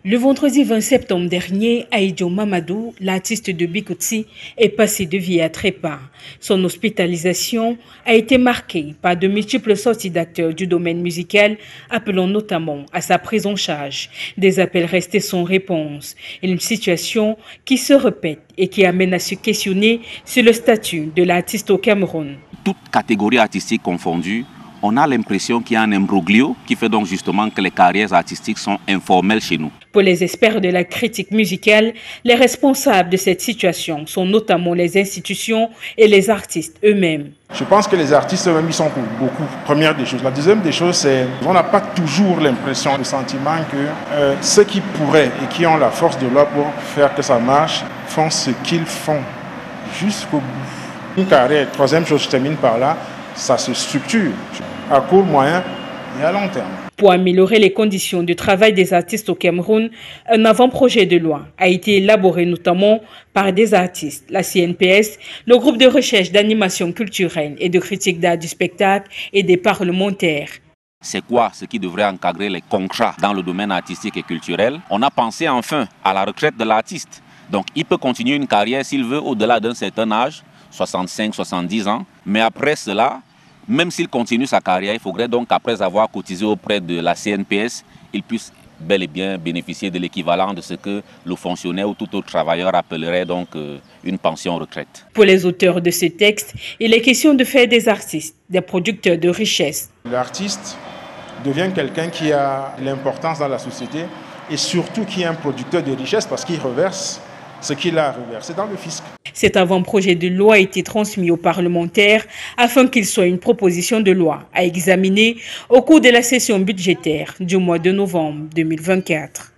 Le vendredi 20 septembre dernier, Aïdjo Mamadou, l'artiste de Bikotsi, est passé de vie à trépas. Son hospitalisation a été marquée par de multiples sorties d'acteurs du domaine musical, appelant notamment à sa prise en charge. Des appels restés sans réponse. Une situation qui se répète et qui amène à se questionner sur le statut de l'artiste au Cameroun. Toutes catégories artistiques confondues, on a l'impression qu'il y a un imbroglio qui fait donc justement que les carrières artistiques sont informelles chez nous. Pour les experts de la critique musicale, les responsables de cette situation sont notamment les institutions et les artistes eux-mêmes. Je pense que les artistes eux-mêmes ils sont pour beaucoup. Première des choses. La deuxième des choses, c'est qu'on n'a pas toujours l'impression, le sentiment que ceux qui pourraient et qui ont la force de loi pour faire que ça marche font ce qu'ils font jusqu'au bout. Une carrière, troisième chose, je termine par là, ça se structure à court, moyen et à long terme. Pour améliorer les conditions de travail des artistes au Cameroun, un avant-projet de loi a été élaboré notamment par des artistes, la CNPS, le groupe de recherche d'animation culturelle et de critique d'art du spectacle et des parlementaires. C'est quoi ce qui devrait encadrer les contrats dans le domaine artistique et culturel? On a pensé enfin à la retraite de l'artiste. Donc il peut continuer une carrière s'il veut au-delà d'un certain âge, 65, 70 ans, mais après cela, même s'il continue sa carrière, il faudrait donc qu'après avoir cotisé auprès de la CNPS, il puisse bel et bien bénéficier de l'équivalent de ce que le fonctionnaire ou tout autre travailleur appellerait donc une pension retraite. Pour les auteurs de ce texte, il est question de faire des artistes des producteurs de richesse. L'artiste devient quelqu'un qui a l'importance dans la société et surtout qui est un producteur de richesse parce qu'il reverse ce qu'il a reversé dans le fisc. Cet avant-projet de loi a été transmis aux parlementaires afin qu'il soit une proposition de loi à examiner au cours de la session budgétaire du mois de novembre 2024.